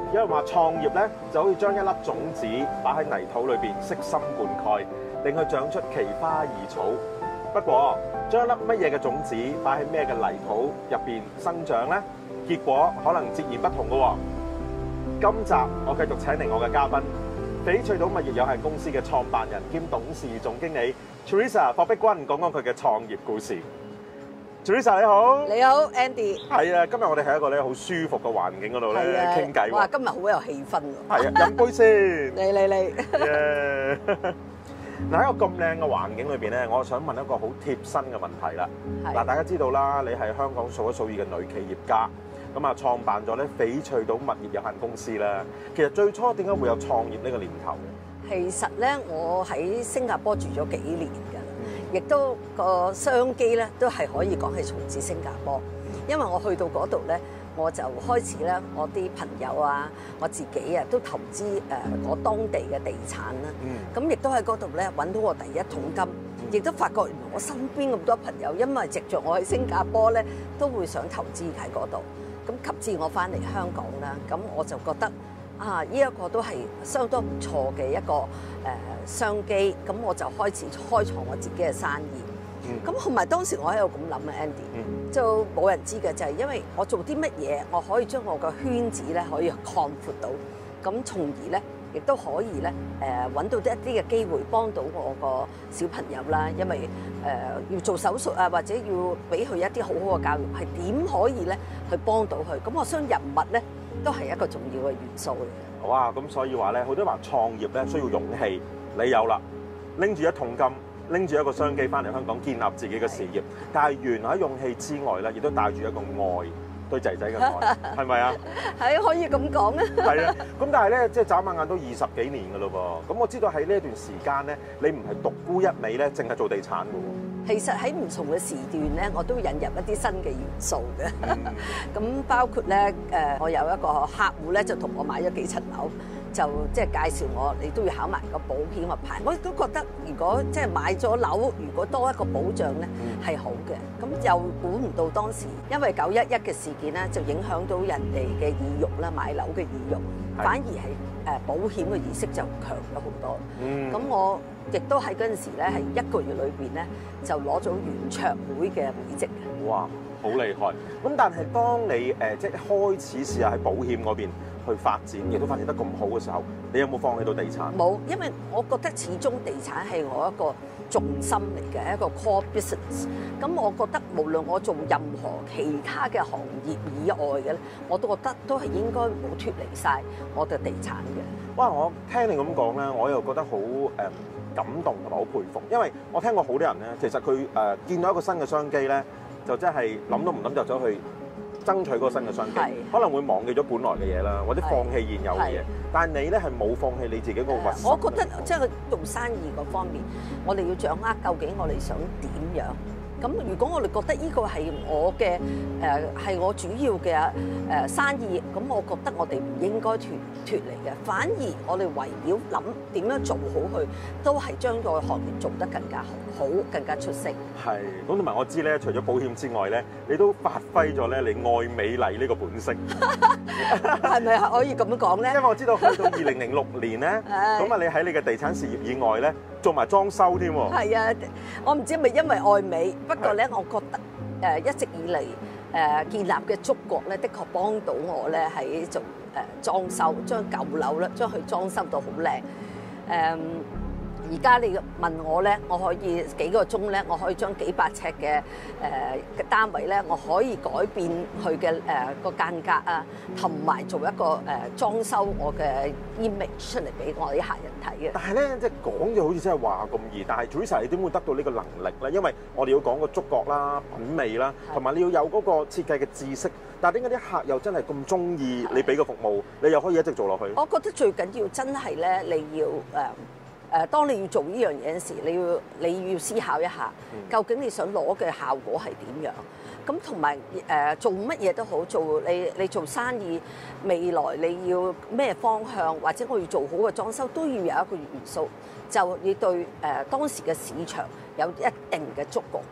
有人話創業咧就好似將一粒種子擺喺泥土裏邊，悉心灌溉，令佢長出奇花異草。不過將一粒乜嘢嘅種子擺喺咩嘅泥土入邊生長咧，結果可能截然不同嘅喎。今集我繼續請嚟我嘅嘉賓，翡翠島物業有限公司嘅創辦人兼董事總經理 Teresa 霍碧君，講講佢嘅創業故事。Teresa 你好， 你好 Andy。 係啊，今日我哋喺一個咧好舒服嘅環境嗰度咧傾偈喎。 哇，今日好有氣氛喎。 係啊，飲杯先。 嚟。 嗱，喺個咁靚嘅環境裏邊咧，我想問一個好貼身嘅問題啦。嗱，大家知道啦，你係香港數一數二嘅女企業家，咁啊創辦咗咧翡翠島物業有限公司啦。其實最初點解會有創業呢個念頭嘅？ 其實咧，我喺新加坡住咗幾年㗎，亦都個商機咧都係可以講係從自新加坡，因為我去到嗰度咧，我就開始咧，我啲朋友啊，我自己啊，都投資我當地嘅地產啦。咁亦都喺嗰度咧揾到我第一桶金，亦都發覺原來我身邊咁多朋友，因為藉著我喺新加坡咧，都會想投資喺嗰度。咁及至我翻嚟香港啦，咁我就覺得啊，呢一個都係相當唔錯嘅一個商機。咁我就開始開創我自己嘅生意。咁同埋當時我喺度咁諗啊 Andy，就冇人知嘅，就係因為我做啲乜嘢，我可以將我個圈子咧可以擴闊到，咁從而咧亦都可以咧揾到一啲嘅機會幫到我個小朋友啦。因為要做手術啊，或者要俾佢一啲好好嘅教育，係點可以咧去幫到佢？咁我相信人物咧都係一個重要嘅元素嚟嘅。 哇！咁所以話咧，好多人話創業咧需要勇氣，你有啦，拎住一桶金。拎住一個商機翻嚟香港建立自己嘅事業，但係原來喺勇氣之外咧，亦都帶住一個愛，對仔仔嘅愛，係咪啊？ 係可以咁講啊！ 係啊，咁但係咧，即係眨下眼都20幾年㗎咯噃。咁我知道喺呢一段時間咧，你唔係獨孤一味咧，淨係做地產㗎喎。 其實喺唔同嘅時段咧，我都引入一啲新嘅元素嘅。咁包括咧，我有一個客戶咧，就同我買咗幾層樓。就即係介紹我，你都要考埋個保險嘅牌。我亦都覺得，如果即係買咗樓，如果多一個保障咧，係好嘅。咁又估唔到當時，因為911嘅事件咧，就影響到人哋嘅意欲啦，買樓嘅意欲，反而係保險嘅意識就強咗好多。咁我亦都喺嗰陣時咧，係1個月裏邊咧，就攞咗圓桌會嘅會籍嘅。 哇，好厲害！咁但係當你即係開始試下喺保險嗰邊去發展，亦都發展得咁好嘅時候，你有冇放棄到地產？ 冇，因為我覺得始終地產係我一個重心嚟嘅，一個 core business。咁我覺得無論我做任何其他嘅行業以外嘅咧，我都覺得都係應該冇脫離晒我嘅地產嘅。 哇！我聽你咁講咧，我又覺得好感動同埋好佩服，因為我聽過好多人咧，其實佢見到一個新嘅商機咧，就真係諗都唔諗就走去爭取嗰個新嘅商機，可能會忘記咗本來嘅嘢啦，或者放棄現有嘅嘢。但係你咧係冇放棄你自己嗰個核心。 我覺得即係做生意嗰方面，我哋要掌握究竟我哋想點樣。咁如果我哋覺得呢個係我嘅係我主要嘅生意，咁我覺得我哋唔應該脫離嘅，反而我哋圍繞諗點樣做好佢，都係將個行業做得更加好、更加出色。 係，咁同埋我知咧，除咗保險之外咧，你都發揮咗咧你愛美麗呢個本色。 係咪可以咁樣講咧？ 因為我知道去到2006年咧，咁啊你喺你嘅地產事業以外咧，做埋裝修添喎。係啊，我唔知係咪因為愛美，不過咧，我覺得一直以嚟建立嘅觸覺咧，的確幫到我咧喺做裝修，將舊樓咧將佢裝修到好靚。而家你問我咧，我可以幾個鐘咧，我可以將幾百尺嘅單位咧，我可以改變佢嘅個間隔啊，同埋做一個裝修我嘅 image 出嚟俾我啲客人睇嘅。 但係咧，即係講就好似真係話咁易，但係 Teresa 你點會得到呢個能力咧？因為我哋要講個觸覺啦、品味啦，同埋你要有嗰個設計嘅知識。但係點解啲客又真係咁中意你俾個服務，你又可以一直做落去？ 我覺得最緊要真係咧，你要當你要做呢樣嘢嗰時，你要思考一下，究竟你想攞嘅效果係點樣？咁同埋做乜嘢都好，做你做生意，未來你要咩方向，或者我要做好嘅裝修，都要有一個元素，就要對當時嘅市場有一定嘅觸覺嘅。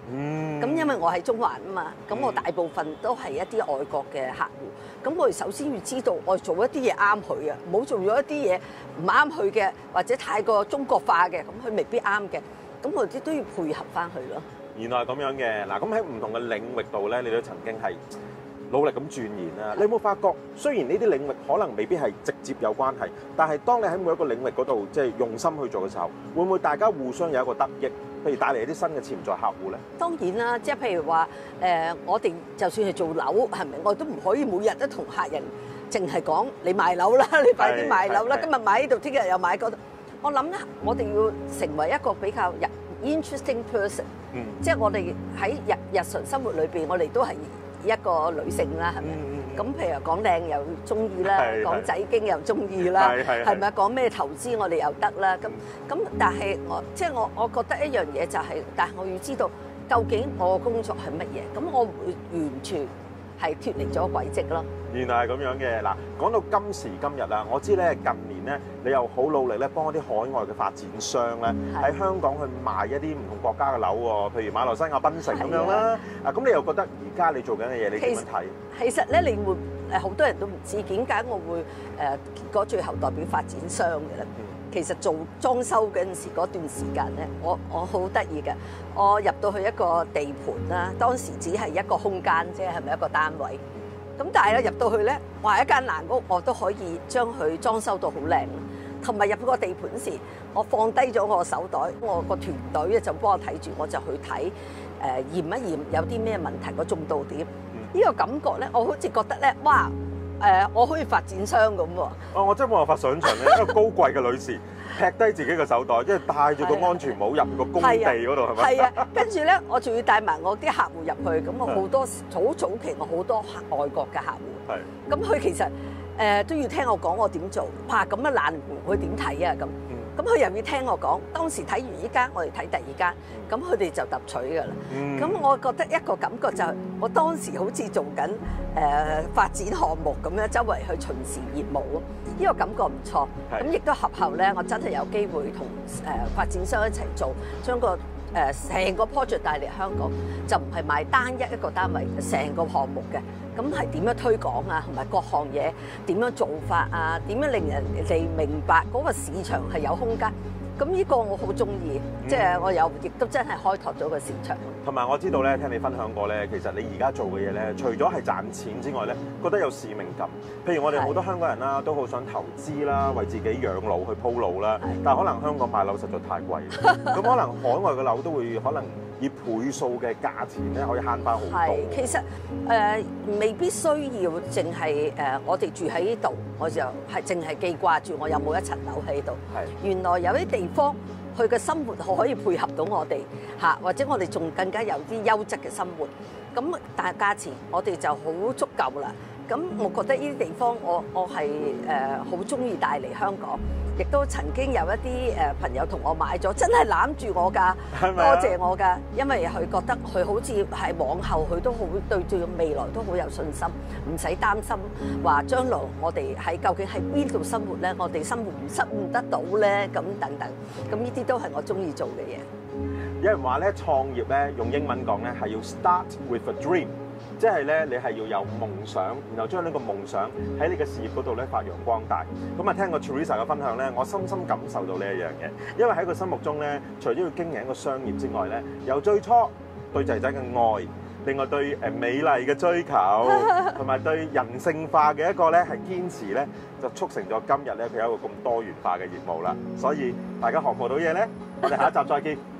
咁因為我喺中環啊嘛，咁我大部分都係一啲外國嘅客戶。咁我哋首先要知道，我做一啲嘢啱佢啊，唔好做咗一啲嘢唔啱佢嘅，或者太過中國化嘅，咁佢未必啱嘅。咁我哋都要配合翻佢咯。 原來係咁樣嘅。嗱，咁喺唔同嘅領域度咧，你都曾經係努力咁鑽研啦。你有冇發覺，雖然呢啲領域可能未必係直接有關係，但係當你喺每一個領域嗰度即係用心去做嘅時候，會唔會大家互相有一個得益？譬如帶嚟一啲新嘅潛在客戶咧？ 當然啦，即係譬如話我哋就算係做樓，係咪我都唔可以每日都同客人淨係講你賣樓啦，你快啲賣樓啦，今日買呢度，聽日又買嗰度。我諗咧，我哋要成為一個比較interesting person，即係我哋喺日常生活裏邊，我哋都係一個女性啦，係咪？咁譬如講靚又中意啦，講仔經又中意啦，係咪？講咩投資我哋又得啦。咁但係我覺得一樣嘢就係，但係我要知道究竟我嘅工作係乜嘢，咁我會完全係脫離咗軌跡咯。 原來係咁樣嘅。嗱，講到今時今日啦，我知咧近年咧，你又好努力咧幫一啲海外嘅發展商咧喺香港去賣一啲唔同國家嘅樓喎，譬如馬來西亞檳城咁樣啦。咁你又覺得而家你做緊嘅嘢，你點樣睇？其實咧，你會好多人都唔知點解我會結果最後代表發展商嘅咧。其實做裝修嗰陣時嗰段時間咧，我好得意嘅。我入到去一個地盤啦，當時只係一個空間啫，係咪一個單位？咁但係咧入到去咧，話一間爛屋，我都可以將佢裝修到好靚。同埋入個地盤時，我放低咗我手袋，我個團隊咧就幫我睇住，我就去睇驗一驗有啲咩問題，個中度點。呢個感覺咧，我好似覺得咧，哇！我好似發展商咁喎。 我真係冇辦法想像咧，一個高貴嘅女士劈低自己嘅手袋，即係帶住個安全帽入個工地嗰度，係咪？係啊， 跟住咧，我仲要帶埋我啲客戶入去，咁我好多好早期我好多外國嘅客戶。係。咁佢其實都要聽我講我點做，哇！咁樣爛盤佢點睇啊咁？咁佢又要聽我講，當時睇完依間，我哋睇第二間，咁佢哋就揼取㗎啦。咁我覺得一個感覺就係，我當時好似做緊發展項目咁樣，周圍去巡視業務咯。呢個感覺唔錯。咁亦都合後咧，我真係有機會同發展商一齊做，將個成個 project 帶嚟香港，就唔係賣單一個單位，成個項目嘅。咁係點樣推廣啊？同埋各項嘢點樣做法啊？點樣令人哋明白嗰個市場係有空間？咁呢個我好中意，即係我亦都真係開拓咗個市場。 同埋我知道咧，聽你分享過咧，其實你而家做嘅嘢咧，除咗係賺錢之外咧，覺得有使命感。譬如我哋好多香港人啦，都好想投資啦，為自己養老去鋪路啦。但係可能香港買樓實在太貴，咁可能海外嘅樓都會可能以倍數嘅價錢咧，可以慳翻好多。係， 其實未必需要淨係我哋住喺呢度，我就係淨係記掛住我有冇一層樓喺度。係，原來有啲地方佢嘅生活可以配合到我哋嚇，或者我哋仲更加有啲優質嘅生活。咁但係價錢我哋就好足夠啦。咁我覺得呢啲地方我係好中意帶嚟香港，亦都曾經有一啲朋友同我買咗，真係攬住我㗎，多謝我㗎，因為佢覺得佢好似係往後佢都好對住未來都好有信心，唔使擔心話將來我哋究竟喺邊度生活咧，我哋生活唔失誤得到咧，咁等等，咁呢啲都係我中意做嘅嘢。 有人話咧，創業咧用英文講咧係要 start with a dream。即係咧，你係要有夢想，然後將呢個夢想喺你嘅事業嗰度咧發揚光大。咁啊，聽過 Teresa 嘅分享咧，我深深感受到呢一樣嘢。因為喺佢心目中咧，除咗要經營一個商業之外咧，由最初對仔仔嘅愛，另外對美麗嘅追求，同埋對人性化嘅一個咧係堅持咧，就促成咗今日咧佢有一個咁多元化嘅業務啦。所以大家學唔學到嘢咧？我哋下一集再見。